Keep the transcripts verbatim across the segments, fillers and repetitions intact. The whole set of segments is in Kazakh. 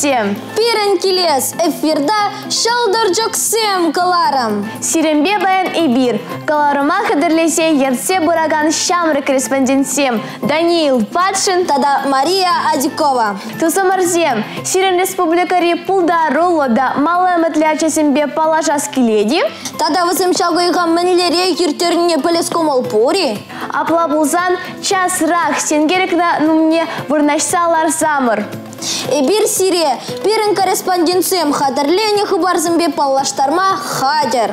сем. Пирен келес, эфирда шалдыржок сем каларым. Сиренбе баян эбир. Каларыма хадырлесе ерсе бураган шамры корреспондентсем. Даниил Патшин, тада Мария Адикова. Тусамарзем. Сирен республикари пулдаруло да малым этлячесембе палажас келеди. Тада высым шагыйға мінлере ертеріне пілеском олпури. Апла булзан час рах сенгерекна нумне вырнашсалар замыр. Эбир сире, пирен корреспондентсем хадырлене хыбарзымбе паллаштарма хадер.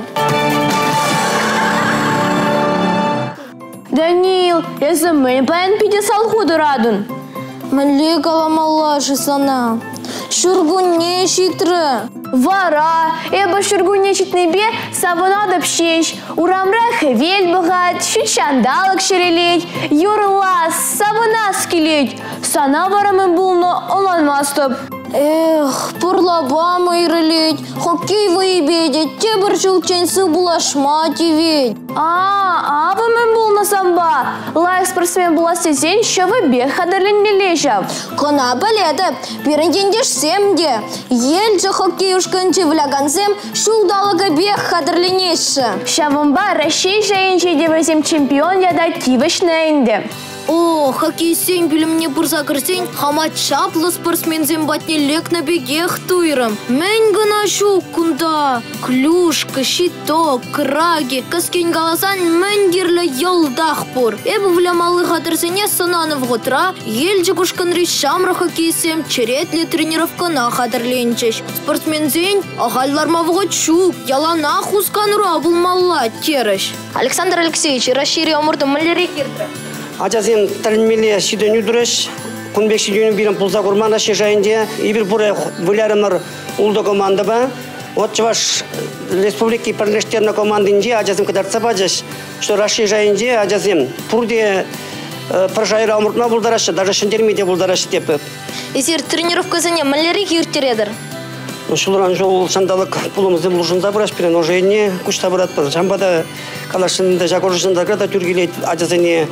Даниил, если мы паян пиде салху дурадун. Мэнле каламалла жысана. Шургуне шитры. Вара, эба шургуне шитнебе сабына дыпшеш. Урамра хевель бігат, шучандалык шерелеть. Юрлас, сабына скелеть. Сана барамын булно оланмастып. Эх, пырлаба ирелеть, хоккей выебедет, те бір жылченсі булашма теведь. А, абы мен булна самба. Лайк спортсмен буласы сен шывы бег хадырлен лежав. Кона біледі, періндендеш семде. Ел же хоккей ұшқынчы влягансем, шулдалыға бег хадырленеші. Шавымба Россия жайынче девізем чемпион яда тивішні инде. О, хоккей сен білімне бұрза кірсен, хама чаплы спортсмензен батне лек на бегех туйрым. Мен гына шук кунда. Клюшка, щиток, краги. Каскен галасан мен дерлі елдах пор. Эбі влямалы хадырсене сананы вғытра, елжі күшкін решамры хоккей сем черетлі тренировкана хадырленчеш. Спортсмензен ағалларма вғыт шук, ялана хусканура бұлмалла теріш. Александр Алексеевич, расшири омырды мүллері керді. Ажазем тәліммелі шиден үдіріш, күнбек шиденің бірін пұлза құрмана шежайынде, ебір бұры вылярымыр ұлды команда ба. Вот чаваш республики парлештерна командынде ажазем кадарца баджаш, что расши жайынде ажазем пұрде пыржайра омыртма бұлдарашы, даже шындермейде бұлдарашы депі. Езер тренировка зәне мүллері кердередір? Шулыран жол шандалық пулымызды бұлжында бұраш бірін ожайыне күшта бұрат бір. Жамбада калашында жакоржында града түргелейд ажазене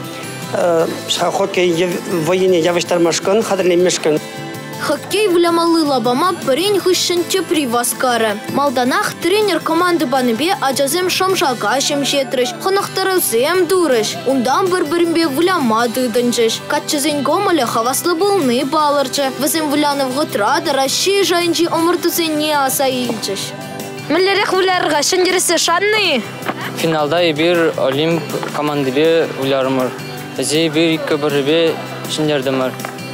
хоккей воене явыштармашкан, хадырленмешкан. Хоккей влямалы лабама парень хыщынчы приваскары. Малданах тренер команды баныбе ажазем шамжаға шемшетрыш, хонақтары зем дурыш. Ундан бір-бірінбе вляма дыдынчыш. Катчызен гомылы хаваслы болны балырчы. Візем влянов ғытрады расши жайынчы омыртызен не асайылчыш. Мүллерек влярға шындерісі шанны? Финалда ебір олимп командыбе влярымыр. Зе бір екі бірібе шындердімір.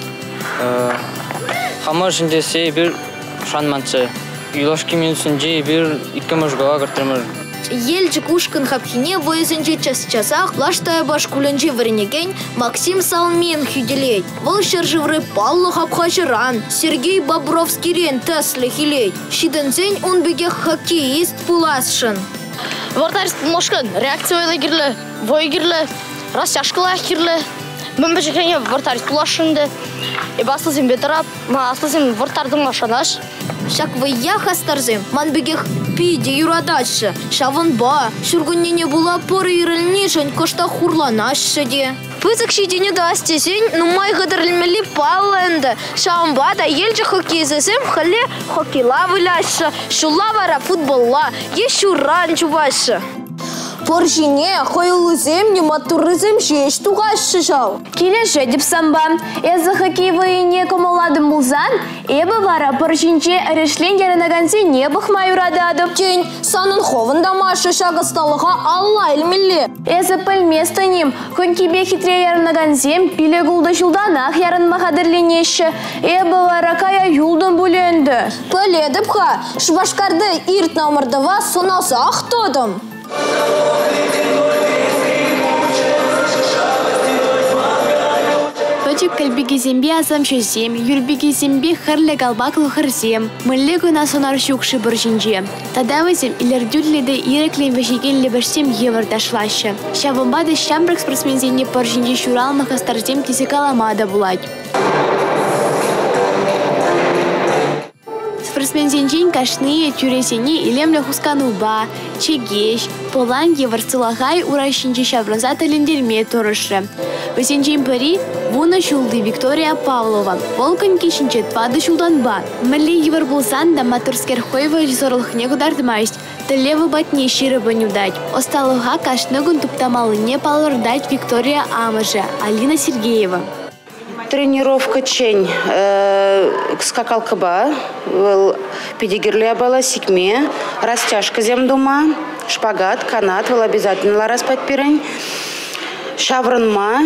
Хамар шындесе бір шанманчы. Юлашки минусынже бір екі мұжғаға кіртірмір. Елчі кушкын хапхине войызынже час-часақ лаштая баш кулінже варенеген Максим Салмен хюделей. Вол шаржывры Паллу хапхачыран, Сергей Бобровский-рен таслы хилей. Шидензен он беге хоккеист пуласшын. Вратарь мошкан, реакция ойла кирлі, вой кирлі, растяжкалах кирлі. Мен бәжекене вратарь пулашынды. Эбі аслызым бетерап, ма аслызым вратардың машанаш. Шак вая хастарзым, ман бегех пиде юрадачы. Шавын ба, шүргіннене була поры ирілнешін кошта хурланашы де. Пызык шидене да астесен, ну май ғыдырлмелі палы әнді. Шавын ба да елжі хоккей зесем, халі хоккейла выляшы, шула вара футболла, ешу ран чубашы. Поржине, хойлызем, не матурызем жеш туғашы жау. Келеші деп самба. Әзі хоккей войне комаладым бұлзан, әбі вара поржинче әрешлен ярынагансе не бұқмай ұрададып. Тень, санын ховындамашы шағысталыға алла әлмелі. Әзі пілместанем, конкебе хитре ярынаганзем, пиле гулды жылданақ ярынма қадырленеші. Әбі вара кая юлдың бүленді. Піледіп ға, шыбашқарды ирт намырдыва сонасы ақтодым. Пөтік кәлбеге зембе азам шөзем, юрбеге зембе хырлы галбақлы хырзем, мүлі күна сонар шуқшы бір жінже. Тадавызем илердюдледі иреклен вешеген лебірсем евардашлашы. Шавымбады шамбрық спортсмензене бір жінже шуралмық астарзем тезекаламада бұлад. Спортсмензенжен кашные тюресене илемле хускануба, чегеш, полан еварцылагай урашинче шавранза тәлендерме тұрышы. Весенжен пари Вуна шулды Виктория Павлова. Волкан кишинче твады шулданба. Мали евр булсан да матурскер хойва зорлыхне кудардмайсть. Телевы батне ширыбы нюдать. Осталуга кашныгун туптамалыне палырдать Виктория Амыжа, Алина Сергеева. Тренировка чень скакалка ба, педигирлия была, сикме, растяжка земдума, шпагат, канат, был обязательно распать пирень, шавранма,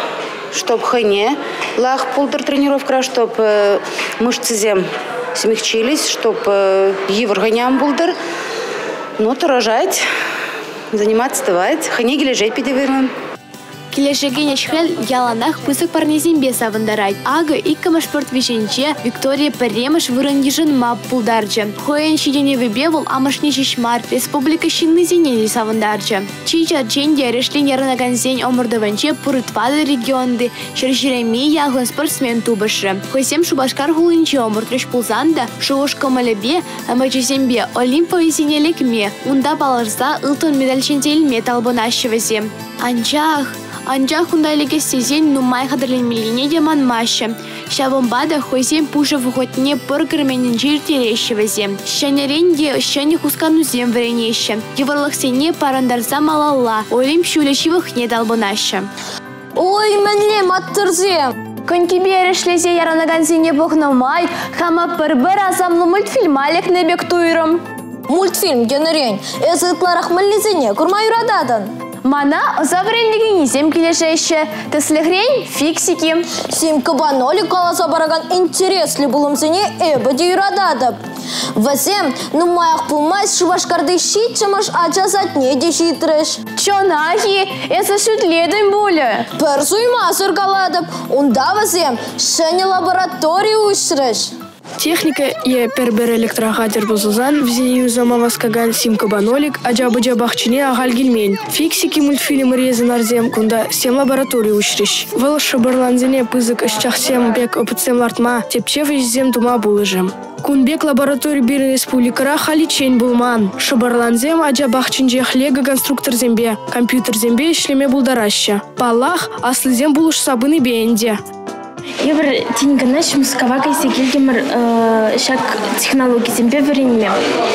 чтоб хэне, лах пулдер тренировка, чтоб мышцы зем смягчились, чтоб евр гоням булдер, ну, то рожать, заниматься, давать, хэне лежать педигирлим. Келешегене шхел яланах пысык парнезембе савындарать. Ага иккама шпорт вишенче Виктория Перемыш вырын ежен мап пулдарчы. Хоен шидене выбевал амашне шишмар республика шинны зенели савындарчы. Чича ченде решли нернаган зень омырдыванче пурытвады регионды шершереме ягын спортсмен тубышы. Хойсем шубашкар хулынче омыртрыш пулзанда шуошка малебе амачесембе олимповый зенелекме. Унда баларса ылтын медальчентелме талбонащевазе. Анчах! Анчах хундайлике сезен нумай хадырленмелине деман маша. Шавомбада хойсем пуша вхотне пыргырменен жир терещевазе. Шанеренде шане хускану зем вренеще. Еварлахсене парандарса малалла. Олим шулешивых не далбонаша. Ой, менле маттырзем. Конькибе решлезе яранаган зене бухномай. Хама пырбыр азамлы мультфильмалек небек туйрым. Мультфильм генерень. Эзытларах мыллизене курма юрададан. Мана завренлиги низем келешеше. Теслехрень фиксики. Сим кабанолик каласа бараган интересли булымсене эбади юрададып. Васем, ну маях пулмайс шубашкарды щитчамаш ачасатне дешитреш. Чонахи, это шутледым боле. Персуйма сыргаладып. Унда васем, шене лабораторию ушреш. Техника е пербер электрохатер бузузан в зению замаваскаган сим кабанолик, аджабы джабахчине агаль гельмень. Фиксики мультфильм резан арзем, кунда сем лаборатории ушриш. Выл шабарланзене пызык ищах сем бек опыцем лартма, тепчев из зем тума булыжем. Кунбек лабораторий бирен республикара халичень булман. Шабарланзем аджабахчинже хлега конструктор зембе, компьютер зембе шлеме булдараща. Палах аслы зем булыш сабыны бенде. Евр тинганаш мускавага сегельгемер шаг технологии зембе время.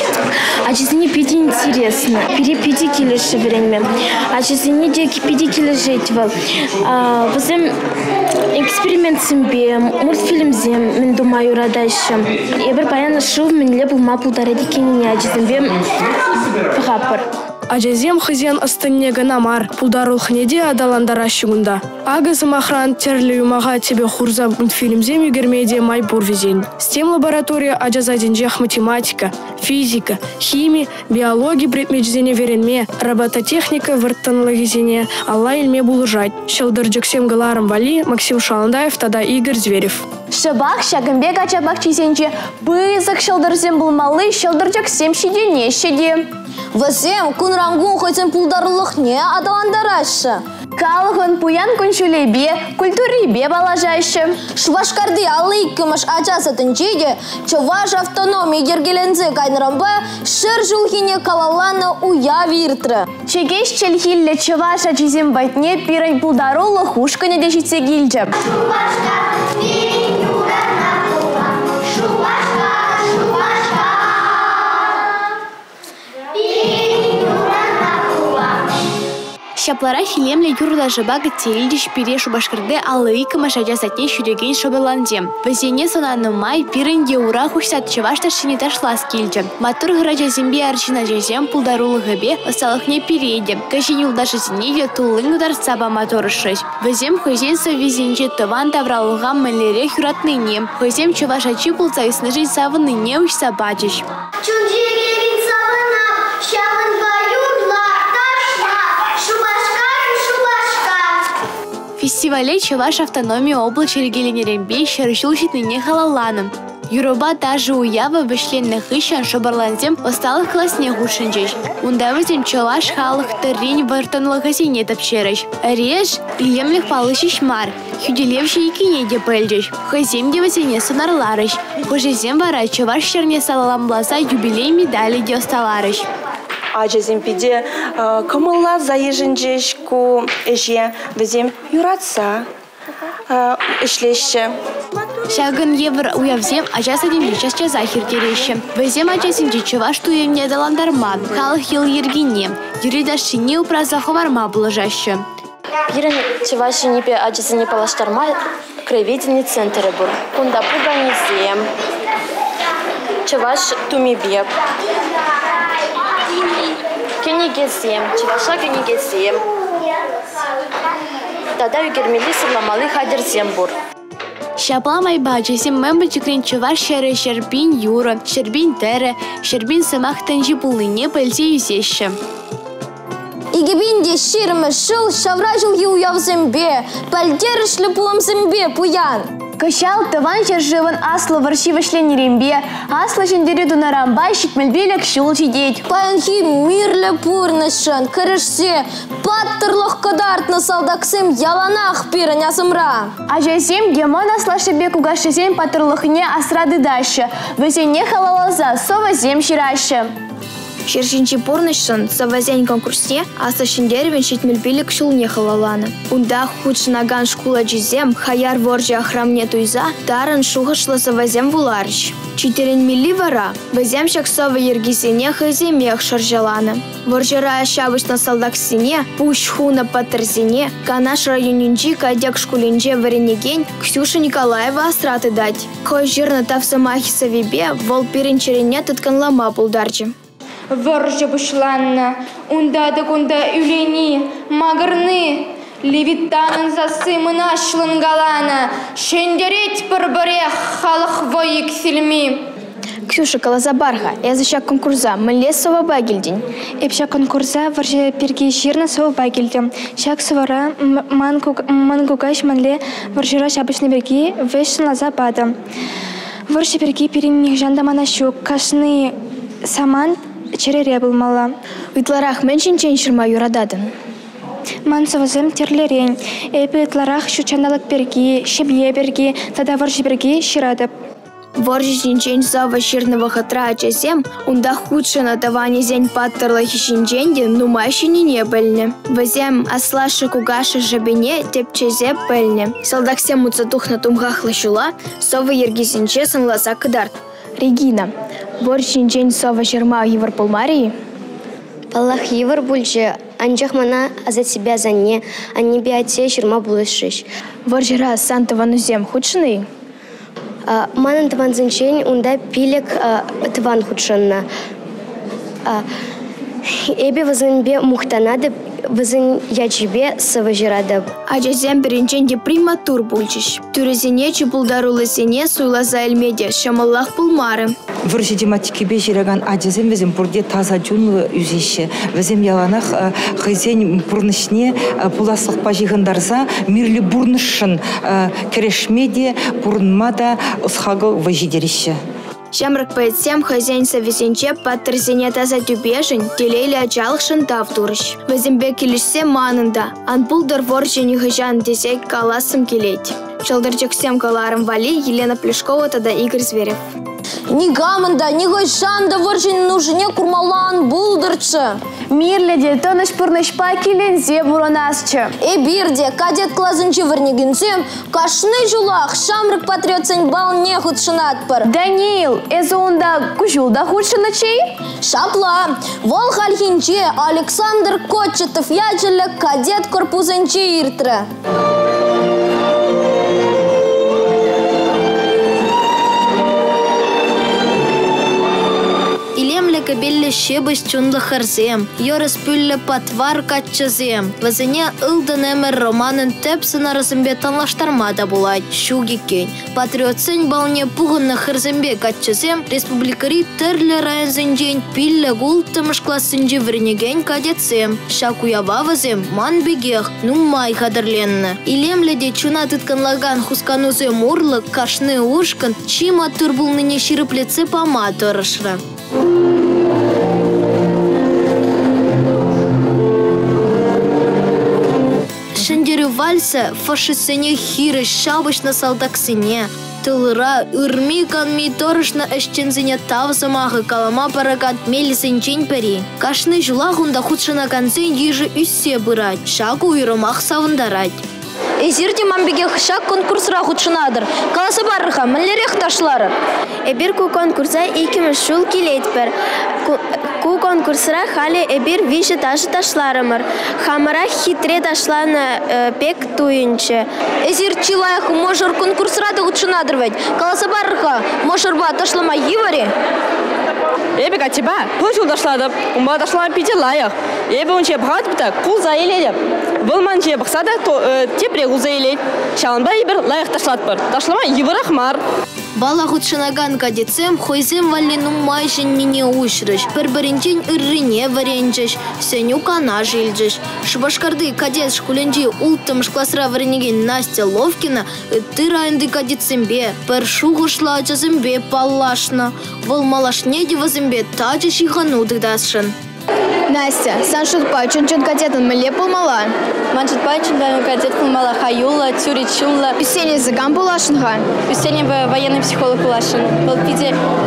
А честно пиди интересно. Перепиди килеши время. А честно деки пиди килешить вал. Возем эксперимент зембе, мультфильм зем, мен думаю радайша. Евр паяна шов мен лебу мапу дарадики не зембе пахапар. Аджазем хазен астаннега намар, пулдарул хнеде адаландаращигунда. Ага замахран терли юмага тебе хурза мультфильм зем югермеде май бурвизень. Стем лаборатория аджазадинжех математика, физика, химия, биология предмечзене веренме, робототехника вырттанлыгизене, алла ильме булыжать. Щелдырджексем галарам вали, Максим Шаландаев, тада Игорь Зверев. Шабах шагымбек ачабах чизенче пызык щелдырзем булмалы, щелдырджексем щедене щеде. Васем, кун рангун хотем пулдарлых не адаландарашы. Калгын пуян кунчулебе, культурибе балажашы. Шубашкарды алыкымыш ачасатын чеде, чаваш автономия ергелензе кайнырамбы, шыр жулхине калаланы уя виртры. Чегеш челхилле чаваш ачизем байтне пирань пулдарулы хушкане дешитсе гильджа. Шаплара хилемле юрда жабага телдиш пире шубашкырды алыйка машаджа сатне шүреген шобаландем. Вазене сонаны май пиренге ура хушсат чавашта шинета шлас килджа. Матур граджа зембе арчина жазем пулдарулы габе осталыхне пиреде. Кашин юлдашы зенеде тулын удар саба моторышыш. Вазем хозенса везенче тован тавралыға мэлере хюратныне. Хозем чавашачи пулца иснажи савыныне уж сабачиш. Фестивале чаваш автономии облача регионеренбе шарышыл щитныне халаланым. Юроба даже уява вышленных ищан шобарланзем осталых классне гушинчеш. Ундавазем чаваш халых тарень вартанлыгасине тапчерыш. Реж илемлих палышиш мар. Хюделевши икине депельдеш. Хазем девазене сонарларыш. Хожезем вара чаваш черне салаламбласа юбилей медали де осталарыш. Аджазем пиде камылла заезженжешку эже везем юратса. ишлеші. Шагын евр уявзем ажаса демлечас чазахир кереші. Везем ажасым дичеваш туемне даландарма, халық ел ергене, юридашыне упраза ховарма бұлажашы. Пирен чеваши нипе ажасы не палаштарма краеведение центры бур. Кунда пуганизем, чеваш тумибеп. Кенигезем, чеваша кенигезем. Тогда югермели сырламалы хадерзем бур. Шапламай бачасым мэмбы чекрен чеваш шәрі шербин юры, шербин тәрі, шербин сымақ тәнжі пулыне пөлсе юзеші. Игебинде ширмы шыл шавражыл ю явзембе, пальдерышлы пулымзембе пуян. Кышал тыван жержывын аслы варшивышленерембе, аслы жендері дунарамбай шитмелбелек шул жидеть. Паянхи мирлі пурнышын, кірішсе, паттырлық кадартны салдаксым яланақ пирын азымра. Ажазем гемон аслашыбе кугашызем паттырлықыне асрады дашы, візене халалаза сова зем ширашы. Шершинчи порнышын савазень конкурсе аса шендервен шитмелбелек шулне халаланы. Унда худшнаган шкула джизем хаяр воржи ахрамне туйза таран шухашлы савазем вуларыш. Читерен милли вара вазем шак сава ергизене хаземех шаржаланы. Воржара шабышна салдаксине пуш хуна паттерзине канаш районинчи кадяк шкулинче варенеген Ксюша Николаева асраты дать. Хой жирна тав самахи савибе вол пиренчерене татканлама пулдарчы. Варжа бушланна, унда да кунда үлени, магырны, левитанын засымын ашлын галана, шендерет бір-біре халық войық фильми. Ксюша Калазабарха, я защак конкурса, мэле сова багельдень. Эпша конкурса варжа перги жирна сова багельдем. Шак совара мангугаш манле варжира шабышны берги вешін лаза бада. Варжа перги перемих жандамана щук, кашны саман черере булмала. Итларах меншинчен шырма юрададын. Мансовазым терлерен. Эпі итларах шучандалык берги, шебье берги, тада варжи берги ширадып. Воржичинчен сава ширного хатра ачасем, унда худше надавание зень паттырла хищинченде, нумайшини не бельне. Вазем аслаша кугаша жабене, тепчезе бельне. Салдаксем муцатух на тумгах лашула, сова ергизинче санласа кадарт. Регина. Воржичинчен сова ширма евр полмарии? Паллах евр бульже, анчах мана а за тебя за не, а не биате ширма булышиш. Воржира санта ванузем худшины? Манан тван зенчень унда пилек тван худшанна. Эбе вазенбе мухтанады вазен ячебе саважирады. Ажазем перенченде приматур бульчиш. Түрезене чебулдарулы сене суйлаза элмеде шамаллах пулмары. Выржи тематики бежираган ажазем везем бурде таза джунлы юзеше. Везем яланах хызень бурнышне пуласлық пажигандарза мирли бурнышын керешмеде бурнмада усхагы вожидерище. Шамрак поэтсем хозяин совесенче паттерзене таза тюбежень, телейли ачалхшын тавдурыш. Вазембе келешсе манында, анпулдар воржени хыжан десек каласым келеть. Шалдарчаксем каларым вали Елена Плешкова, тогда Игорь Зверев. Ни гамында, ни гайшанда воржени нужне курмалан булдырчы. Мирледе тоныш пурныш пакелензе буронасчы. Э бирде, кадет клазынчы варнегенсем, кашны жулах, шамрык патриотсень бал не худшынатпыр. Даниил, эзі онда кужулда худшыны чей? Шапла, вол хальхинче Александр Кочетов ячелі кадет корпусынче иртры. Кабелле шебыш чунлы харзем, йорыс пүлле патвар катчазем. Вазене ылдан эмер романын тепсін арасымбе танлаштармада булайт. Шуги кен. Патриотсен балне пуғынны харзембе катчазем, республикари терлі районзенжен пилле гулттымыш классынжы вірнеген кадетсем. Шакуява вазем ман бегех, нумай хадырленні. Илемледе чуна тытканлаган хусканузем урлы, кашны ушкан, чима турбулныне ширыплеце пама тұрышры. Шендерю вальса фашистсене хиры шабышна салдаксене. Тылыра үрми канми торышна эшчензене тавзамағы калама парагат мелисенчен пери. Кашны жула хунда худшына канзен ежі үссе бырать. Шагу үйрымақ савындарать. Эзирде мамбеге шак конкурсра худшынадыр. Каласы барырға, мінлерек ташлары. Эбир ку конкурса икimiz шул келетпір. Ку конкурсра хали эбир виші ташы ташларымыр. Хамыра хитре ташланы пек туйынчы. Эзир чилайық можыр конкурсра да худшынадыр вайд. Каласы барырға, можырба ташлама евари. Эбі катиба, пөл жыл ташладып, ұмба ташлама пиде лайық. Эбі онше бұғат біті, құл заиледіп. Бұл манче бұқсада тепре құл заилед. Шалынба ебір лайық ташлады бір. Ташлама ебір ақмар. Бала худшынаган кадетсем, хойзем валинум майшын нене ушрыш. Бір-бірінчен үррине варенчыш, сеню кана жилчыш. Шыбашкарды кадет шкуленчи улттым шкласра варенеген Настя Ловкина, ты райынды кадетсембе, пір шуғышла ачасембе паллашна. Вол малашне девазембе тачы шихануды дасшын. Настя, сан шутпа, чун-чун кадетын міле пулмала? Ман шутпа, чун-чун кадет пулмала хаюла, тюри чунла. Үсене зыган пулашынға? Үсене военный психолог пулашын. Бұл пиде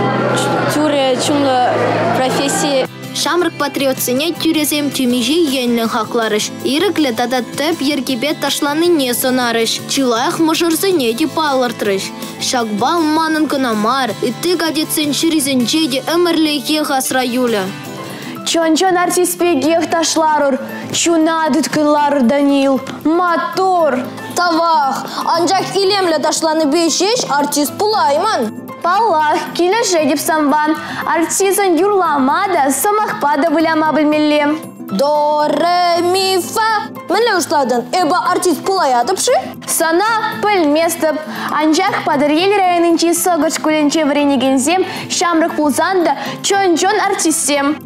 тюри чунла профессии. Шамрык патриотсыне тюрезем тюмежи енлен хақларыш. Иріклі тада тәп ергебе ташланы не сонарыш. Чилайық мұжырзыне де палыртырыш. Шакбал манын кынамар, үтті кадетсен шыризен жеде өмірлі ехас раюля. Чон-чон артиспегех ташларыр, чунадыт кыллар Данил, мотор. Тавах, анжак илемлі ташланы бешеш артист пулайман. Палах, келеше деп самбан, артизан юрламада, самақпада выляма білмелем. До, ре, ми, фа. Мінлі ұшладын, эба артист пулаядыпшы? Сана пілместіп. Анжақ падыр ел районынчи сығыш көленче варенегензем, шамрық пулзанда чон-чон артистем.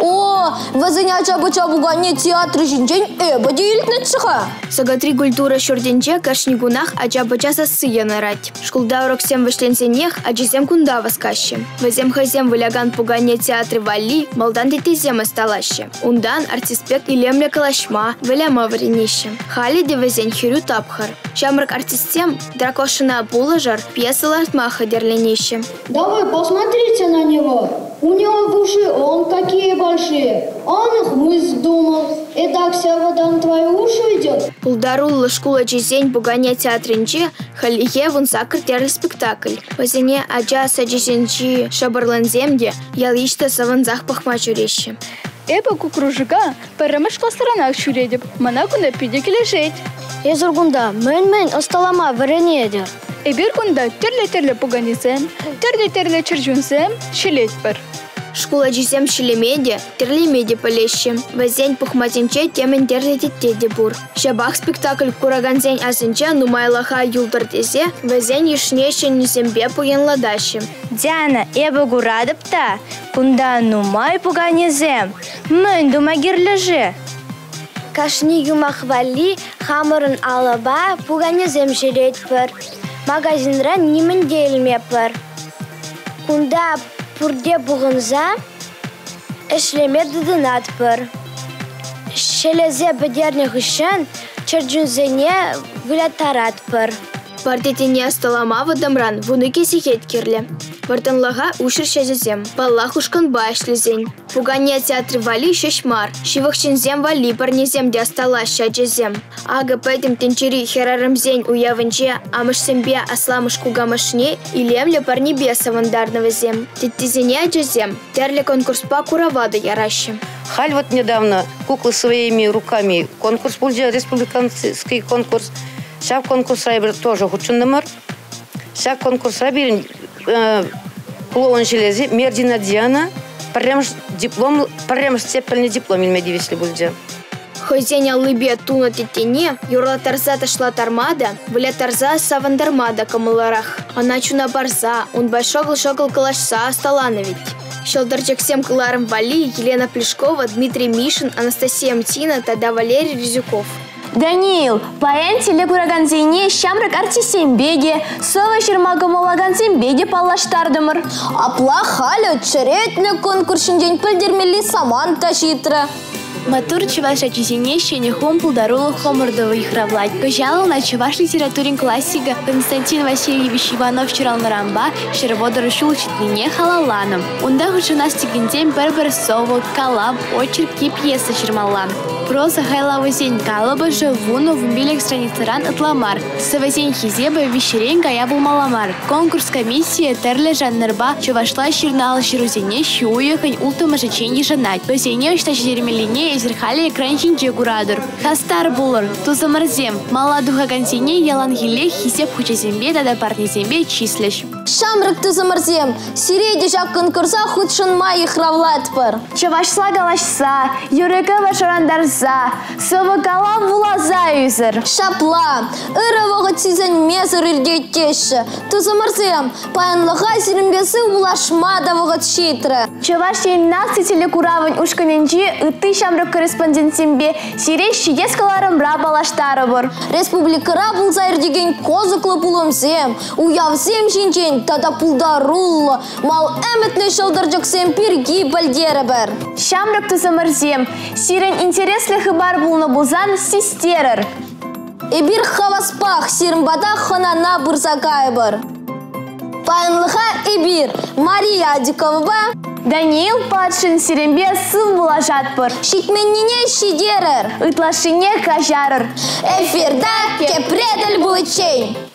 О, вазыня чабы-чабуға не театры жинчен эба дейлітні чыға. Сагатри культура шорденче кашнигунах ача-бачаса сыяны рать. Шкулда уроксем вышленсенех ачисем кунда васкаще. Вазем хазем выляган пугане театры вали, малдан детезем осталаще. Ундан артистпек илемле калашма, валяма варенище. Хали де вазен хирю тапхар. Шамрак артистем дракошина пулажар, пьеса лартмаха дерленище. Давай посмотрите на него. У него в уши он такие большие. Он их вздумал. И так вся вода на твои уши идет. Пулдарулла школа чизень пугане театринче, халие вон сакртер спектакль. Позине аджа саджизенчи шабарланземде, ялишта саванзах пахмачурище. Эпа кукружика, парамышка сторонах чуредеп, манакунда пиде келешет. Езургунда, мен-мен осталама варенедер. Эбир кунда терле-терле пуганисем, терле-терле чыржунсем, шилет бар. Школа жисем шилемеде, терлемеде полеще. Вазень пухматинче темен терлететеде бур. Шабах спектакль кураганзень асынче нумайлаха юлтартезе, вазень ешнеше несембе пуген ладаще. Диана, эбі гурадыпта, кунда нумай пуганезем, мен думагерлеже. Кашни юмахвали хамырын алаба пуганезем жирет бір. Магазинра немен делме бір. Кунда пурде бұғынза, эшлеме дыдынат бір. Шелезе бідерніх үшін чырджунзене вылятарат бір. Партетене сталама вадамран вуныке сихет керле. Вартанлага ушыр шазезем, паллах ушкан башлезень. Пугане театры вали шешмар, шивахчинзем вали парнезем де осталась шаджезем. Ага пэтим тенчери херарымзень уяванче, амышсембе асламышку гамашне и лемле парни беса вандарного зем. Теттизене аджезем, терле конкурс па куравада яраще. Халь вот недавно куклы своими руками, конкурс был республиканский конкурс. Шак конкурс райбер тоже худшындымыр. Шак конкурс райберин плован железе Мердина Диана парремш диплом, парремш степельный диплом илмеди весли бульде. Хозяйня лыбе туна тетене, юрла тарза ташла тармада, вля тарза савандармада камыларах. Она чуна барза, он большогл-шогл калашса осталана ведь. Щелдарчик всем каларом вали, Елена Плешкова, Дмитрий Мишин, Анастасия Мтина, тогда Валерий Резюков. Даниил, паян теле кураганзейне шамрак артисембеге, сова шермага молаганзембеге паллаштардымыр. Апла халю чыретлі конкурсын день пілдермелі саман ташитра. Матур чеваш ачизине щенехом пулдарулу хомордову ихравлать. Пожалуй, на чеваш литературин классика Константин Васильевич Иванов Чиралнарамба щервода рушул читлине халаланом. Унда хучунас тигентем бербер сову, калам, очерки, пьеса чермалан. Проза хайлавы зень калаба живуну в билек страницаран отламар. Савазень хизеба вещерень гаябул маламар. Конкурс комиссия терле жаннерба чевашла щирнал щирузине щуехань ултума жеченье жанать. Базине штачдермелине изерхали экранчинче гурадур. Хастар булыр, тузамарзем. Мала духа консине ялангиле хизеб хучезембе тада партнезембе числеш. Шамрак тузамарзем. Сирейде жак конкурса худшын май ихравлатпыр. Чевашла галашса, юрека вашарандарса. Сова калам вулаза юзер. Шапла. Ыры вағыт сизен мезір үрдеттеші. Тузамарзем. Паянлыға зірімбесі улашмада вағыт шитры. Чеваш нации телекуравын ушканенчи ыты шамрак корреспондентсембе сиреш ескаларым рабалаштары бұр. Республикара бұлза ердеген козықлы пулымзем. Уявзем жинжен тада пулдарулы. Мал әмітлі шылдыржықсем пирги бәлдері бір. Шамрак тузамарзем. Сирен интереслі хыбар бұлны бұлзан систерір. Эбир хаваспах сирмбада ханана бұрзагай бір. Паянлыға эбир Мария Адикова, Даниил Патшин сиренбе сыл булажат бұр. Шикменнине шидерір. Ытлашыне кажарыр. Эфирда кепредель булычей.